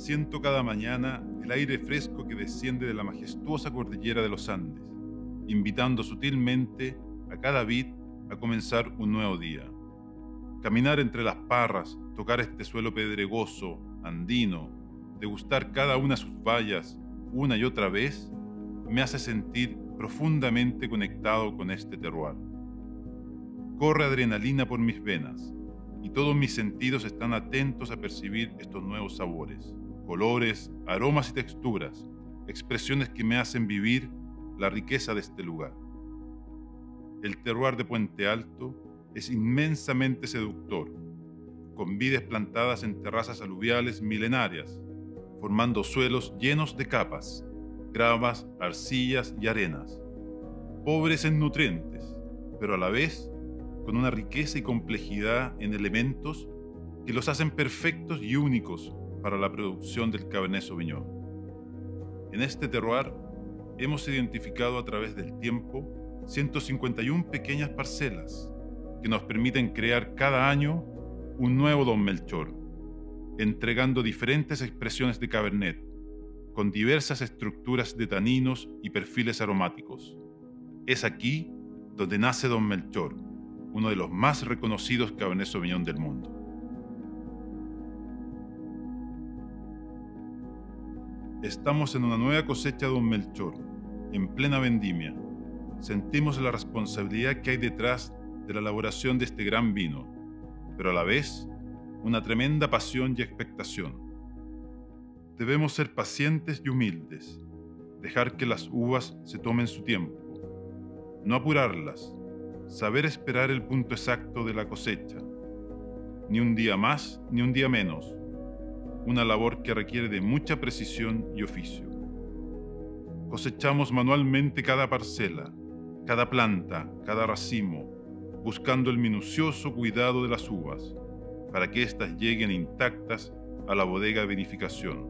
Siento cada mañana el aire fresco que desciende de la majestuosa cordillera de los Andes, invitando sutilmente a cada vid a comenzar un nuevo día. Caminar entre las parras, tocar este suelo pedregoso, andino, degustar cada una de sus bayas una y otra vez, me hace sentir profundamente conectado con este terroir. Corre adrenalina por mis venas y todos mis sentidos están atentos a percibir estos nuevos sabores, colores, aromas y texturas, expresiones que me hacen vivir la riqueza de este lugar. El terroir de Puente Alto es inmensamente seductor, con vides plantadas en terrazas aluviales milenarias, formando suelos llenos de capas, gravas, arcillas y arenas, pobres en nutrientes, pero a la vez con una riqueza y complejidad en elementos que los hacen perfectos y únicos para la producción del Cabernet Sauvignon. En este terroir hemos identificado a través del tiempo 151 pequeñas parcelas que nos permiten crear cada año un nuevo Don Melchor, entregando diferentes expresiones de Cabernet, con diversas estructuras de taninos y perfiles aromáticos. Es aquí donde nace Don Melchor, uno de los más reconocidos Cabernet Sauvignon del mundo. Estamos en una nueva cosecha de Don Melchor, en plena vendimia. Sentimos la responsabilidad que hay detrás de la elaboración de este gran vino, pero a la vez una tremenda pasión y expectación. Debemos ser pacientes y humildes, dejar que las uvas se tomen su tiempo, no apurarlas, saber esperar el punto exacto de la cosecha, ni un día más ni un día menos, una labor que requiere de mucha precisión y oficio. Cosechamos manualmente cada parcela, cada planta, cada racimo, buscando el minucioso cuidado de las uvas, para que éstas lleguen intactas a la bodega de vinificación.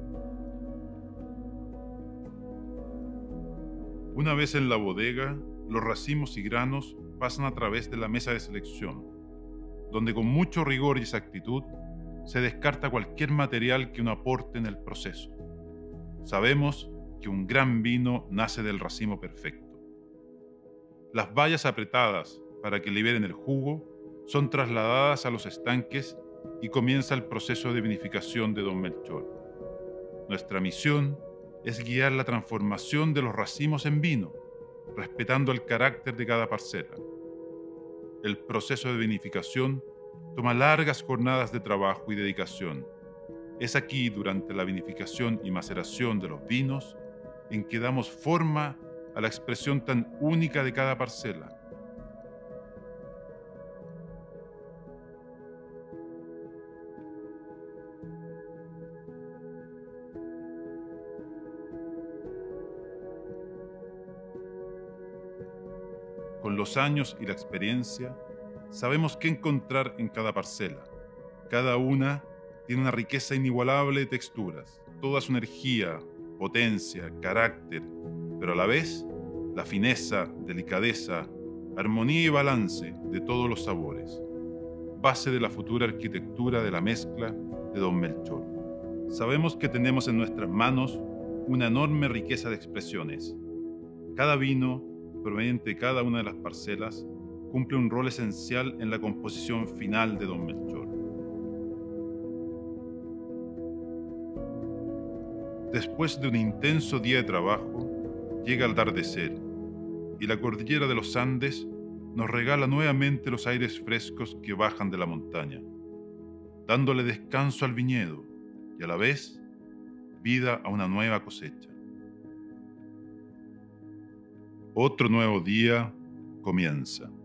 Una vez en la bodega, los racimos y granos pasan a través de la mesa de selección, donde con mucho rigor y exactitud se descarta cualquier material que no aporte en el proceso. Sabemos que un gran vino nace del racimo perfecto. Las bayas apretadas para que liberen el jugo son trasladadas a los estanques y comienza el proceso de vinificación de Don Melchor. Nuestra misión es guiar la transformación de los racimos en vino, respetando el carácter de cada parcela. El proceso de vinificación toma largas jornadas de trabajo y dedicación. Es aquí, durante la vinificación y maceración de los vinos, en que damos forma a la expresión tan única de cada parcela. Con los años y la experiencia, sabemos qué encontrar en cada parcela. Cada una tiene una riqueza inigualable de texturas, toda su energía, potencia, carácter, pero a la vez la fineza, delicadeza, armonía y balance de todos los sabores, base de la futura arquitectura de la mezcla de Don Melchor. Sabemos que tenemos en nuestras manos una enorme riqueza de expresiones. Cada vino, proveniente de cada una de las parcelas, cumple un rol esencial en la composición final de Don Melchor. Después de un intenso día de trabajo, llega el atardecer y la cordillera de los Andes nos regala nuevamente los aires frescos que bajan de la montaña, dándole descanso al viñedo y a la vez vida a una nueva cosecha. Otro nuevo día comienza.